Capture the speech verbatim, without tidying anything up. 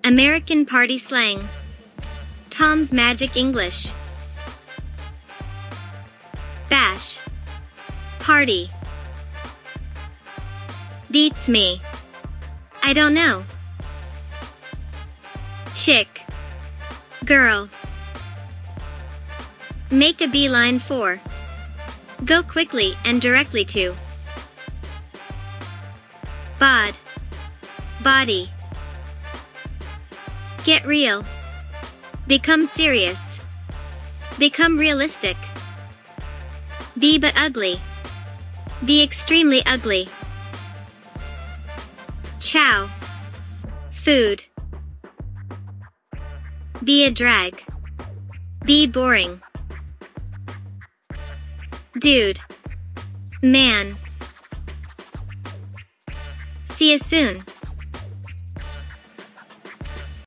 American party slang. Tom's Magic English. Bash. Party. Beats me. I don't know. Chick. Girl. Make a beeline for. Go quickly and directly to. Bod. Body. Get real. Become serious. Become realistic. Be but ugly. Be extremely ugly. Chow. Food. Be a drag. Be boring. Dude. Man. See you soon.